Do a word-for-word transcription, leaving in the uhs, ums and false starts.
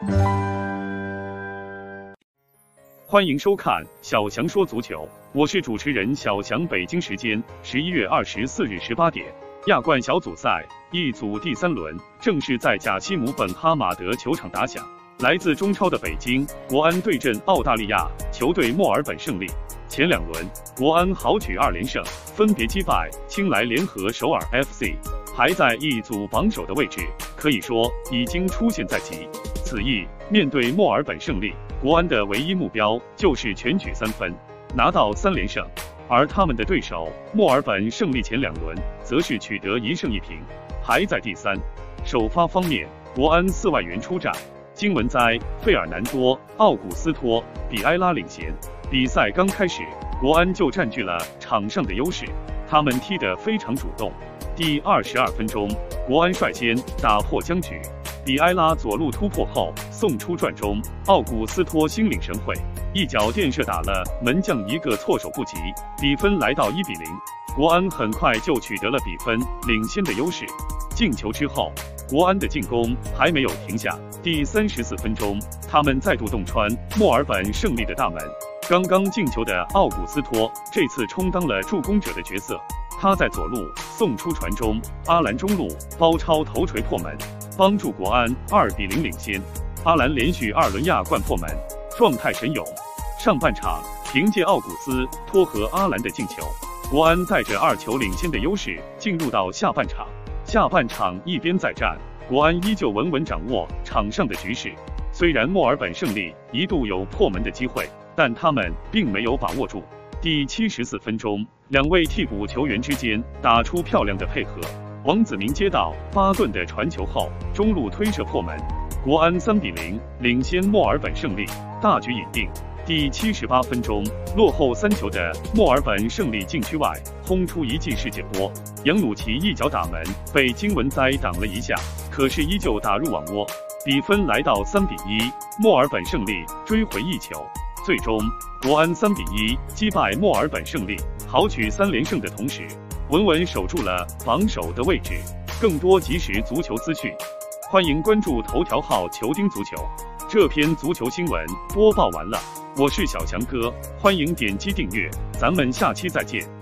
欢迎收看小翔说足球，我是主持人小翔。北京时间十一月二十四日十八点，亚冠小组赛 E 组第三轮正式在贾西姆本哈马德球场打响。来自中超的北京国安对阵澳大利亚球队墨尔本胜利。前两轮，国安豪取二连胜，分别击败青莱联合首尔 F C， 排在 E 组榜首的位置，可以说已经出现在即。此役面对墨尔本胜利，国安的唯一目标就是全取三分，拿到三连胜。而他们的对手墨尔本胜利前两轮则是取得一胜一平，排在第三。首发方面，国安四外援出战，金文哉、费尔南多、奥古斯托、比埃拉领衔。比赛刚开始，国安就占据了场上的优势，他们踢得非常主动。第二十二分钟，国安率先打破僵局，比埃拉左路突破后送出传中，奥古斯托心领神会，一脚垫射打了门将一个措手不及，比分来到一比零。国安很快就取得了比分领先的优势。进球之后，国安的进攻还没有停下。第三十四分钟，他们再度洞穿墨尔本胜利的大门。刚刚进球的奥古斯托这次充当了助攻者的角色，他在左路送出传中，阿兰中路包抄头锤破门，帮助国安二比零领先。阿兰连续二轮亚冠破门，状态神勇。上半场凭借奥古斯托和阿兰的进球，国安带着二球领先的优势进入到下半场。下半场一边再战，国安依旧稳稳掌握场上的局势。虽然墨尔本胜利一度有破门的机会，但他们并没有把握住。第七十四分钟，两位替补球员之间打出漂亮的配合。王子明接到巴顿的传球后，中路推射破门，国安三比零领先墨尔本胜利，大局已定。第七十八分钟，落后三球的墨尔本胜利禁区外轰出一记世界波，杨努奇一脚打门，被金文哉挡了一下，可是依旧打入网窝，比分来到三比一，墨尔本胜利追回一球。最终，国安三比一击败墨尔本胜利，豪取三连胜的同时，稳稳守住了榜首的位置。更多即时足球资讯，欢迎关注头条号球丁足球。这篇足球新闻播报完了，我是小强哥，欢迎点击订阅，咱们下期再见。